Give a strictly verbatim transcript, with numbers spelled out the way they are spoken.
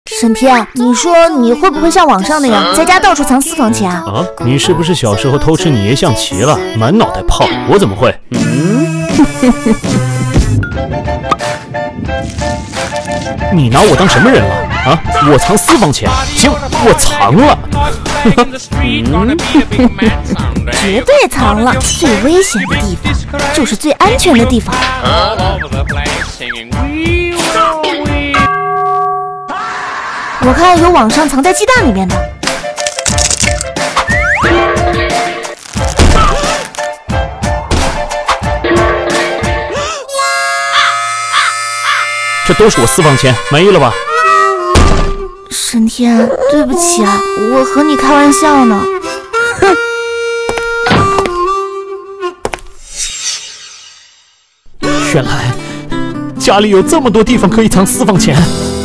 沈天，你说你会不会像网上那样，在家到处藏私房钱啊？ 啊，你是不是小时候偷吃你爷象棋了，满脑袋泡？我怎么会？嗯，你拿我当什么人了？啊，我藏私房钱，行，我藏了。 嗯、绝对藏了，最危险的地方就是最安全的地方。我看有网上藏在鸡蛋里面的。 这都是我私房钱，满意了吧？ 沈天，对不起啊，我和你开玩笑呢。哼。 原来家里有这么多地方可以藏私房钱。